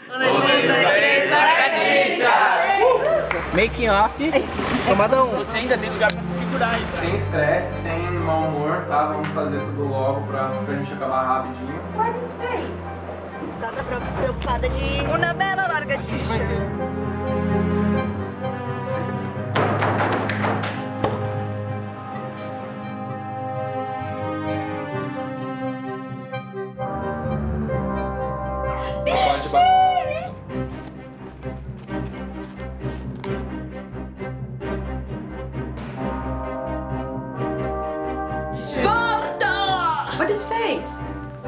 Making off, tomada 1. Você ainda tem lugar pra se segurar aí. Sem estresse, sem mau humor, tá? Vamos fazer tudo logo pra gente acabar rapidinho. Why this face? Tá preocupada de... Uma bela largatixa. Sparta! What is face?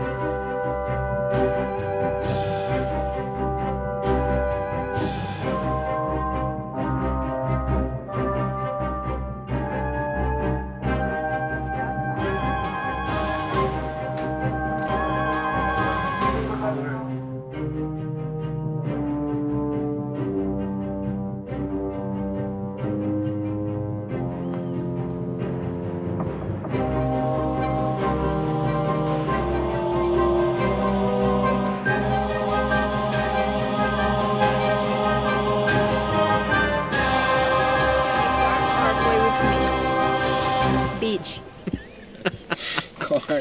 Beach. Corta.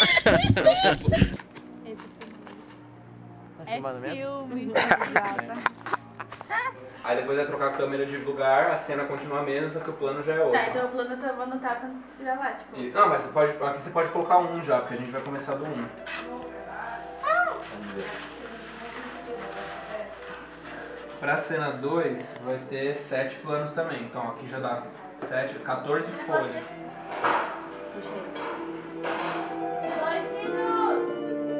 É filme. Aí depois vai trocar a câmera de lugar, a cena continua a mesma, só que o plano já é outro. Tá, então o plano eu só vou anotar quando você gravar, tipo. Não, mas aqui você pode colocar um já, porque a gente vai começar do 1. Pra cena 2 vai ter 7 planos também, então aqui já dá 7, 14 folhas. 2 minutos!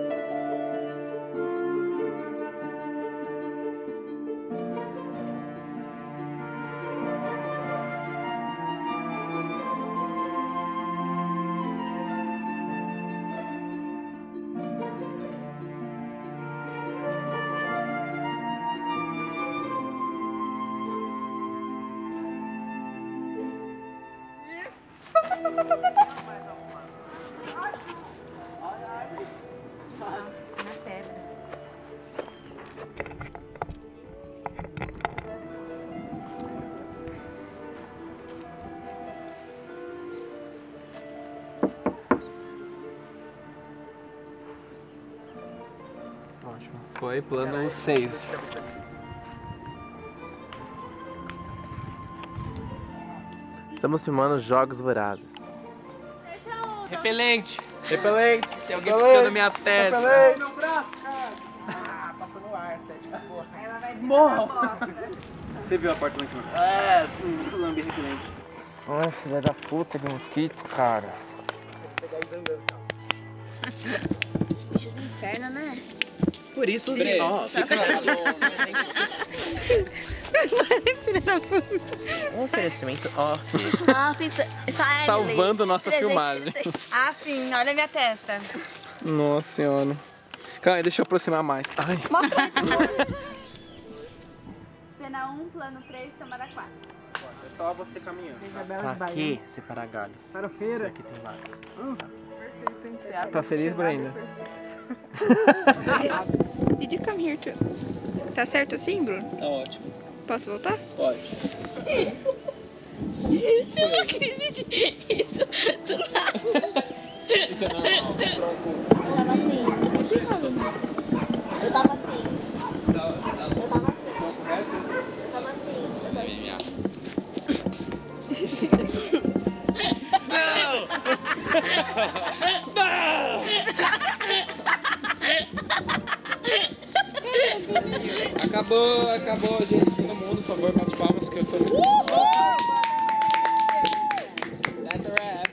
Ótimo. Foi plano 6. Estamos filmando Jogos Vorazes. Repelente. Repelente. Tem alguém piscando na minha testa. Meu braço, cara. Ah, passa no ar, até tipo, porra. Aí ela vai Morra. Você viu a porta lá em cima? É, lambe repelente. Ai, filha da puta de mosquito, cara. bicho do inferno, né? Por isso, Bre, ó, fica um oferecimento, ó. Ah, salvando nossa filmagem. Ah, sim, olha a minha testa. Nossa senhora. Calma aí, deixa eu aproximar mais. Ai. Cena 1, plano 3, tomada 4. É só você caminhando. Pra que separar galhos? Para feira. Aqui tem vaca. Tá feliz, Brenda? Did you come here to... Tá certo assim, Bruno? Tá ótimo. Posso voltar? Pode. Eu não acredito isso do lado. Isso é normal. Eu tava assim. Eu tava assim. Eu tava assim. Eu tava assim. Acabou, gente. Todo mundo, por favor, bate palmas, porque eu tô... That's a wrap.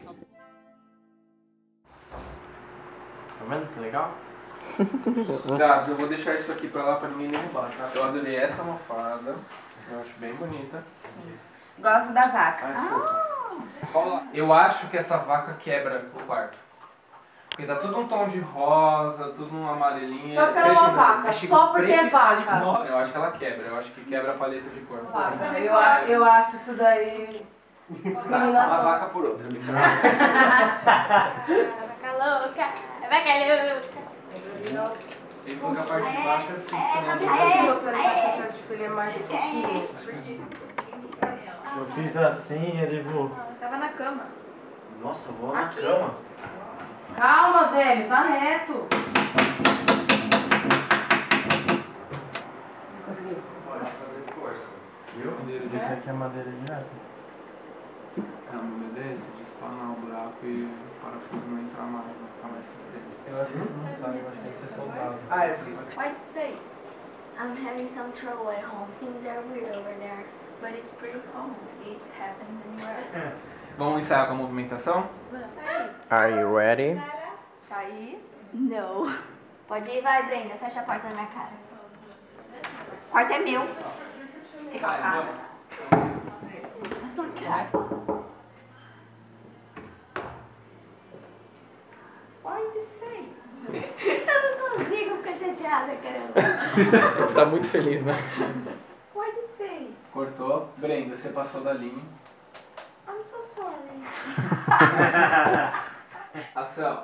Tá vendo que legal? Gabs, eu vou deixar isso aqui pra lá pra ninguém derrubar, tá? Eu adorei essa almofada. Eu acho bem bonita. Gosto da vaca. Eu acho que essa vaca quebra o quarto. Porque tá tudo um tom de rosa, tudo um amarelinho. Só porque ela é uma vaca, só porque é vaca. Nossa, eu acho que ela quebra, eu acho que quebra a paleta de cor. Eu acho isso daí Uma discriminação. vaca por outra, me Vaca louca, vaca louca. Ele falou que a parte de baixo era fixa, né? Ele é mais fofinho. Eu fiz assim, ele voou. Tava na cama. Nossa, voou na cama. Calma, velho, tá reto. Conseguiu. Pode fazer força. Viu? Isso aqui é madeira direta. É, o nome desse de espanar o buraco e o parafuso não entrar mais, vai ficar mais preso. Eu acho que você não sabe, eu acho que tem que ser soldado. Ah, eu fiz. White space. I'm having some trouble at home. Things are weird over there. But it's pretty common. It happens anywhere. Vamos ensaiar com a movimentação? Are you ready? Thaís. No. Pode ir, vai, Brenda. Fecha a porta na minha cara. O quarto é meu. Fica a cara. Na sua cara. Why this face? Eu não consigo ficar chateada, caramba. Você tá muito feliz, né? Why this face? Cortou. Brenda, você passou da linha. I'm so sorry. Ação.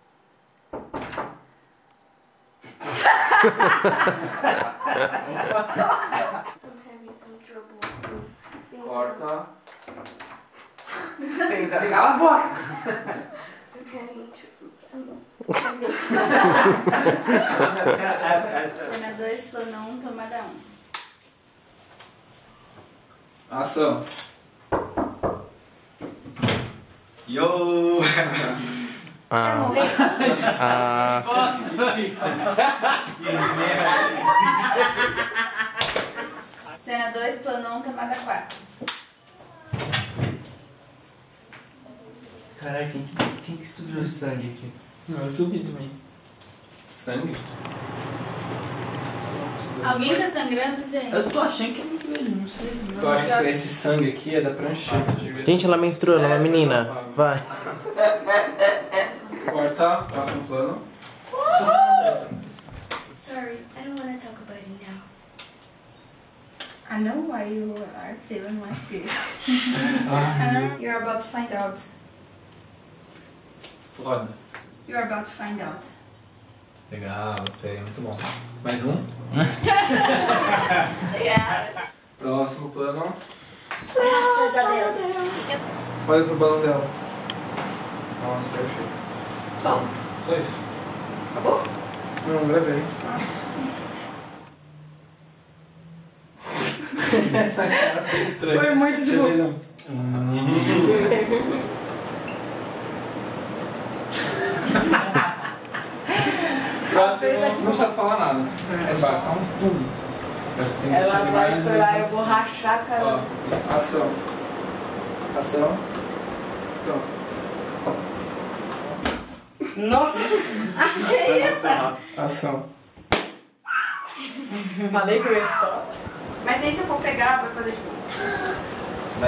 I'm having some trouble. Things Corta. Cala a boca! I'm having some... Cena 2, plano 1, tomada 1. Ação. Yo! Cena 2, plano 1, tomada 4. Caralho, quem que estudou sangue aqui? Eu duvido também. Sangue? Alguém tá sangrando, gente? Eu tô achando que é muito velho, não sei. Eu acho que esse sangue aqui é da prancheta. Gente, ela menstruou, ela é uma menina. Vai. Corta. Próximo plano. Sorry, I don't want to talk about it now. I know why you are feeling like this. You're about to find out. Foda. You're about to find out. Legal, gostei, muito bom. Mais um? Yeah. Próximo plano. Graças a Deus. Olha pro balão dela. Nossa, perfeito. Só isso. Acabou? Não, gravei. Essa cara foi estranha. Foi muito Você fez um... Próximo, não precisa falar nada. É basta um pum. Você tem que Ela chegar vai mais estourar, eu vezes. vou rachar a cara. Ó, ação. Ação. Pronto. Nossa! Que isso? Ação. Falei que eu ia estourar. Mas aí se eu for pegar, vai fazer tipo... Vai.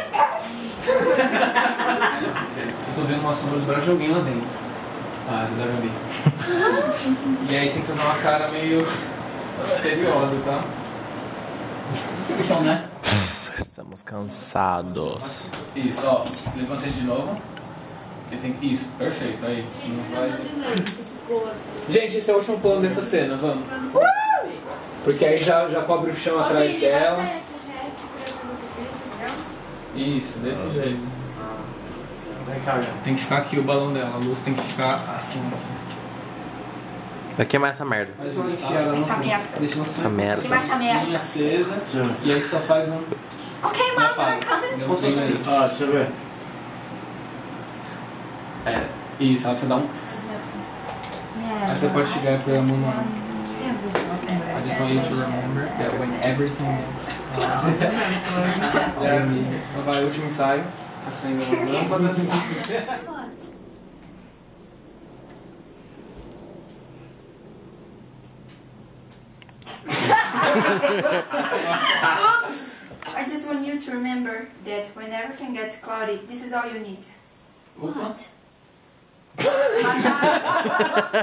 Eu tô vendo uma sombra do braço de alguém lá dentro. Ah, você deve ver. E aí você tem que fazer uma cara meio misteriosa, tá? Então, né? Estamos cansados. Isso, ó. Levanta ele de novo. Você tem... Isso, perfeito. Aí. Não vai... Gente, esse é o último plano dessa cena, vamos. Porque aí já cobre o chão atrás dela. Isso, desse jeito. Tem que ficar aqui o balão dela, a luz tem que ficar assim. Vai queimar essa merda. Mas olha aqui, ela não Essa merda. deixa no Essa merda. Que mais essa merda? acesa. E aí só faz um... Ok, mom, you're coming. Como se fosse aí. Ó, deixa eu ver. É, isso, aí você dá um... Aí você pode chegar e fazer a mão no... I just want you to remember that when everything Então vai, último ensaio. Acendendo as lâmpadas. Oops! I just want you to remember that when everything gets cloudy, this is all you need. What?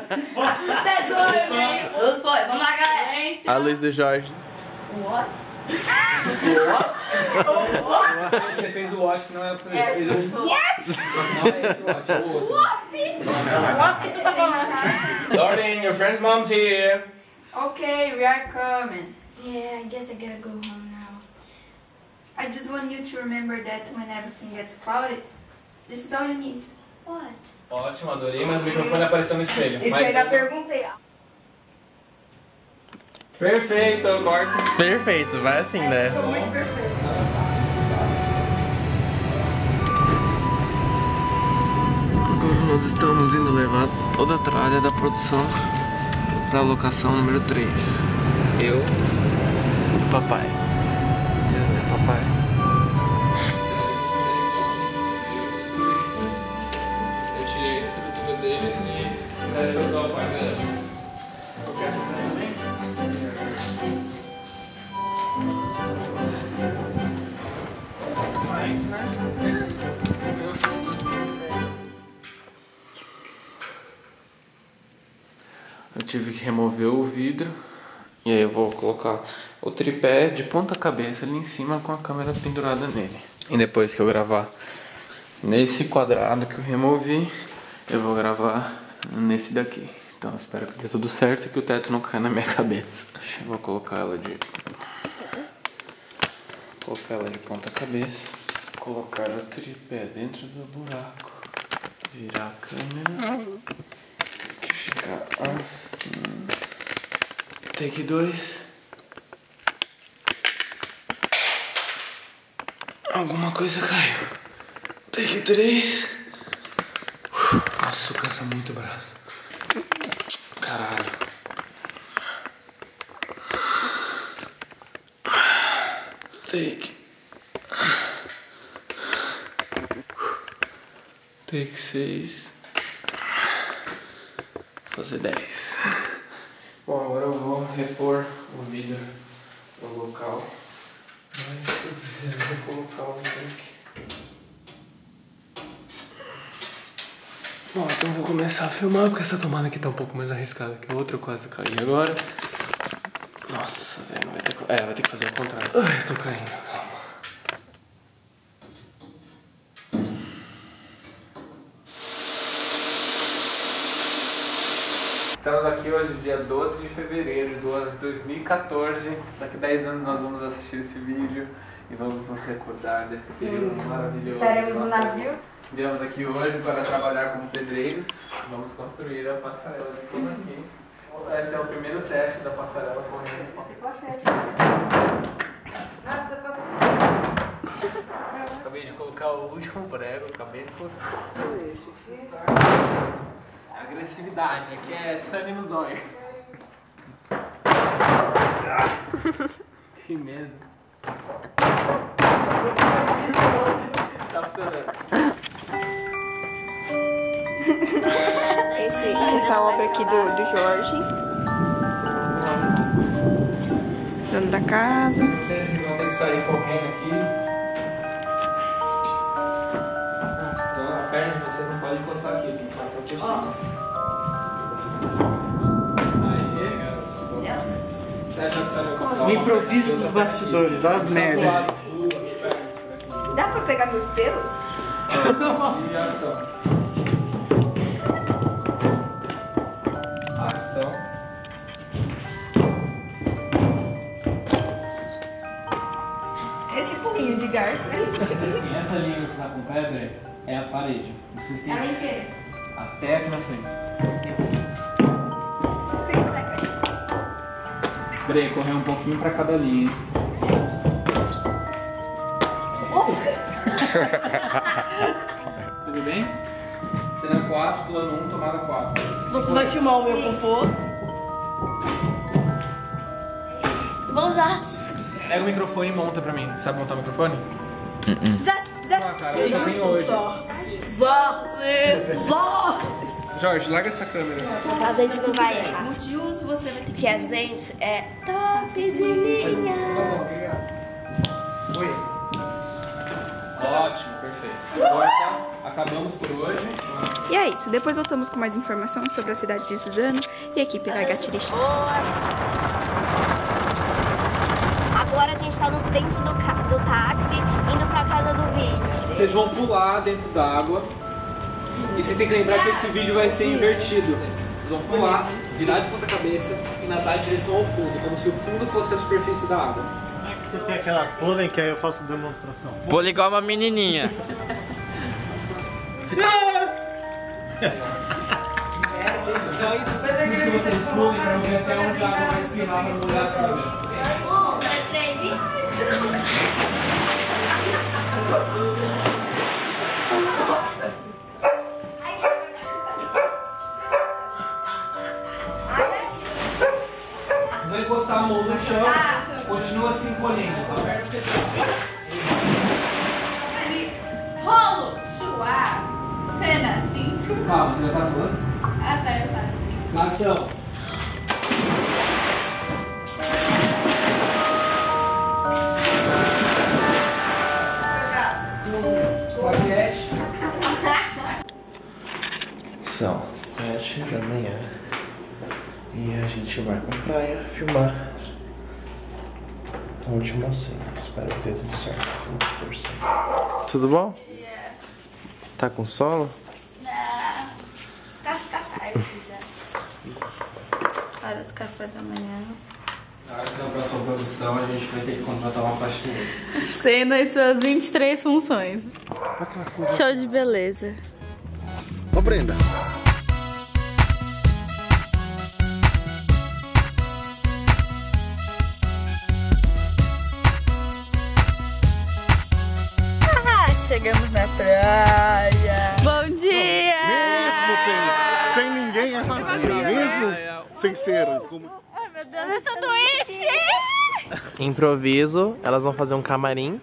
That's all I mean. Tudo foi. Vamos lá, galera. A luz do Jorge. What? Você fez o watch que não é por isso. Você fez o what? Não é esse watch, é o outro. What que tu tá falando? Lauren, your friend's mom's here. Okay, we are coming. Yeah, I guess I gotta go home now. I just want you to remember that when everything gets clouded, this is all you need. What? Ótimo, adorei, mas o microfone apareceu no espelho. Isso que eu ainda perguntei. Perfeito, corta. Perfeito, vai assim, né? Ficou muito perfeito. Agora nós estamos indo levar toda a tralha da produção para a locação número 3. Eu e o papai. Diz papai. Eu tirei a estrutura deles e você acha que eu tô apagando? Eu tive que remover o vidro e aí eu vou colocar o tripé de ponta cabeça ali em cima com a câmera pendurada nele. E depois que eu gravar nesse quadrado que eu removi, eu vou gravar nesse daqui. Então eu espero que dê tudo certo e que o teto não caia na minha cabeça. Eu vou colocar ela de ponta cabeça, colocar o tripé dentro do buraco, virar a câmera, que fica assim. Take 2. Alguma coisa caiu. Take 3. Nossa, cansa muito o braço. Caralho. Take 6. Vou fazer 10. Bom, agora eu vou repor o vidro no local. Mas eu preciso colocar o tanque. Bom, então eu vou começar a filmar porque essa tomada aqui tá um pouco mais arriscada que a outra, eu quase caí agora. Nossa, velho, não vai ter que... vai ter que fazer o contrário. Ai, eu tô caindo, calma. Estamos aqui hoje, dia 12 de fevereiro do ano de 2014. Daqui a 10 anos nós vamos assistir esse vídeo e vamos nos recordar desse período maravilhoso. Estaremos no navio. Viemos aqui hoje para trabalhar como pedreiros. Vamos construir a passarela de como aqui. Esse é o primeiro teste da passarela correndo. Acabei de colocar o último prego, acabei de colocar. Agressividade, aqui é sangue nos olhos. Que medo. Tá funcionando. Essa obra aqui do Jorge. Dono da casa. Vocês vão ter que sair correndo aqui. Então a perna de vocês não pode encostar aqui, tem que passar por cima. Aí, garoto. Você acha que você vai alcançar O improviso dos bastidores, olha as merdas. Dá pra pegar meus pelos? E ação. Ação. Esse pulinho de garça. Assim, essa linha que você tá com pedra é a parede. Vocês têm Ela inteira. até aqui na frente. Vocês têm que... Peraí, correr um pouquinho pra cada linha. Tudo bem? Cena 4, plano 1, tomada 4. Você vai filmar o meu compô? Vamos lá. Pega o microfone e monta pra mim. Sabe montar o microfone? Zé, Ah, cara, eu já tenho hoje. Zó! Jorge, larga essa câmera. A gente não vai errar. Multiuso, você vai ter que... Porque a gente é top de linha. Oi. Ótimo, perfeito. Corta, acabamos por hoje. E é isso, depois voltamos com mais informações sobre a cidade de Suzano e a equipe da Gatirixá. Agora a gente tá dentro do táxi, indo pra casa do Vini. Vocês vão pular dentro d'água. E vocês têm que lembrar que esse vídeo vai ser invertido. Vocês vão pular, virar de ponta cabeça e nadar em direção ao fundo, como se o fundo fosse a superfície da água. Como é que tu quer que elas pulem, que aí eu faço demonstração? Pula igual uma menininha. Então isso precisa que vocês pulem pra ver até onde a água vai espirrar pra mudar a câmera. 1, 2, 3 e... Vai encostar a mão no chão, continua se encolhendo, tá? Rolo! Chuá! Cena assim. Calma, você já tá falando? Ah, tá. Na ação. Claquete. São 7 da manhã e a gente vai pra praia filmar a última cena. Espero que dê tudo certo. Vamos torcer. Tudo bom? Tá com sono? Tá tarde já. Hora do café da manhã. Na hora da próxima produção a gente vai ter que contratar uma faxineira. Cena e suas 23 funções. Show de beleza. Ô Brenda. Chegamos na praia. Bom dia! Mesmo sem ninguém é fácil. Mesmo sem ser como... Ai meu Deus, eu sou doente! Improviso, elas vão fazer um camarim.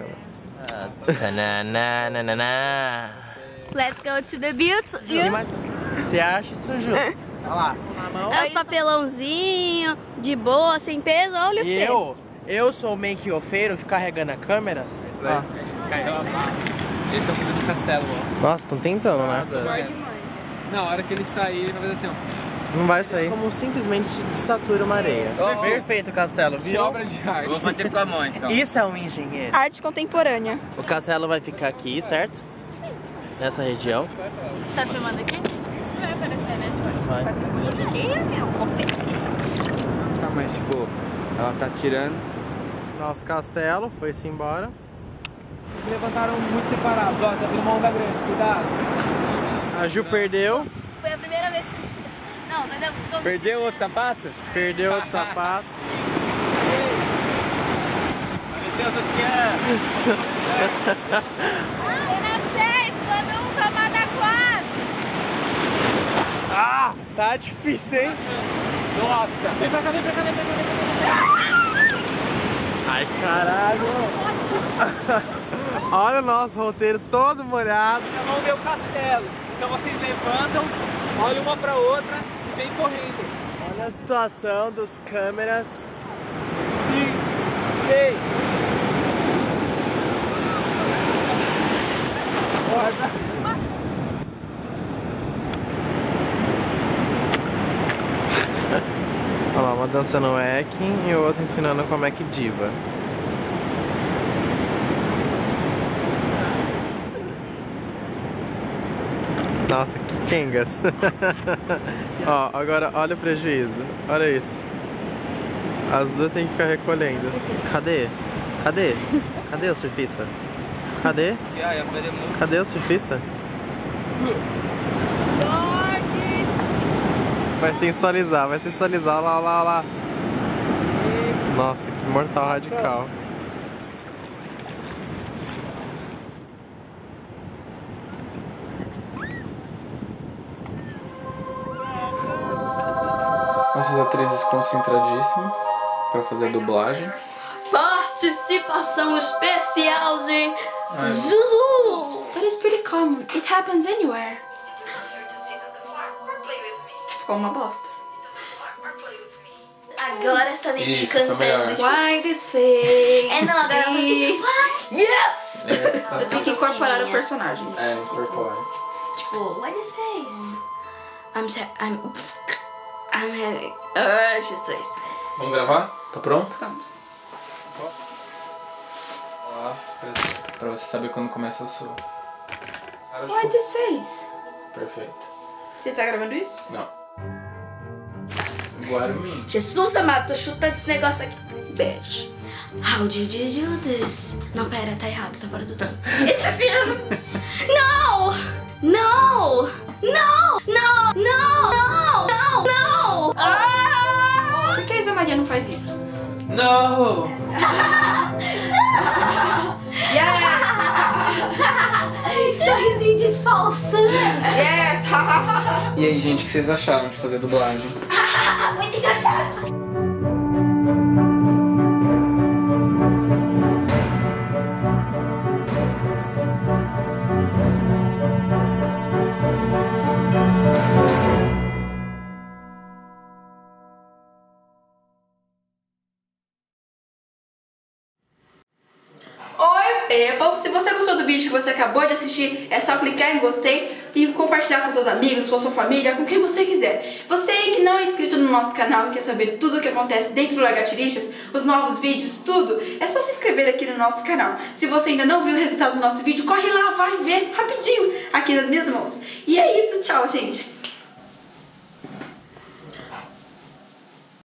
Let's go to the beach. Você acha isso justo? Olha lá. É os papelãozinho, de boa, sem peso, olha o E feio. eu sou o make-offeiro, fico carregando a câmera. Ó. Eles estão fazendo castelo, ó. Nossa, estão tentando, né? Na hora que ele sair, ele vai fazer assim, ó. Não vai sair. Como simplesmente se satura uma areia. Perfeito o castelo, Que viu? obra de arte. Vou fazer com a mão, então. Isso é um engenheiro. Arte contemporânea. O castelo vai ficar aqui, certo? Nessa região. Tá filmando aqui? Vai aparecer, né? Vai. Tá, mas tipo, ela tá tirando. Nosso castelo foi-se embora. Eles levantaram muito separados, ó, tá vindo uma onda grande, cuidado. A Ju perdeu. Foi a primeira vez que... Não, mas eu... Perdeu outro sapato? Perdeu outro sapato. Meu Deus, eu tinha... Cena 6, quando um toma da 4. Ah, tá difícil, hein? Nossa! Vem pra cá, vem pra cá, vem pra cá, vem pra cá. Ai, caralho. Olha o nosso roteiro todo molhado. Vamos ver o castelo. Então vocês levantam, olham uma pra outra e vem correndo. Olha a situação dos câmeras. 5, 6. Olha lá, uma dançando Ekin e outra ensinando como é que diva. Nossa, que quengas. Ó, agora olha o prejuízo. Olha isso. As duas têm que ficar recolhendo. Cadê? Cadê? Cadê o surfista? Cadê? Cadê o surfista? Vai sensualizar, vai sensualizar. Olha lá, olha lá, olha lá. Nossa, que mortal radical. Nossas atrizes concentradíssimas para fazer a dublagem. Participação especial de Zuzu! But it's pretty common. It happens anywhere. Ficou uma bosta. Agora está me Isso, tá melhor. cantando. Why this face? É, não, agora você... Yes! Tá Eu tenho que incorporar o personagem. incorpora. Tipo, why this face? I'm having... Jesus. Vamos gravar? Tá pronto? Vamos. Pra você saber quando começa a sua. Why this face? Perfeito. Você tá gravando isso? Não. Guarumi. Jesus amado, tô chutando esse negócio aqui. Bitch. How did you do this? Não, pera, tá errado, tá fora do tom. It's a film! No! No! No! No! No! No! No! Ah! Por que a Isa Maria não faz isso? No! Sorrisinho de falso. Yes! E aí, gente, o que vocês acharam de fazer dublagem? Muito engraçado. People, se você gostou do vídeo que você acabou de assistir, é só clicar em gostei e compartilhar com seus amigos, com a sua família, com quem você quiser. Você aí que não é inscrito no nosso canal e quer saber tudo o que acontece dentro do Lagartixas, os novos vídeos, tudo, é só se inscrever aqui no nosso canal. Se você ainda não viu o resultado do nosso vídeo, corre lá, vai ver rapidinho aqui nas minhas mãos. E é isso, tchau, gente!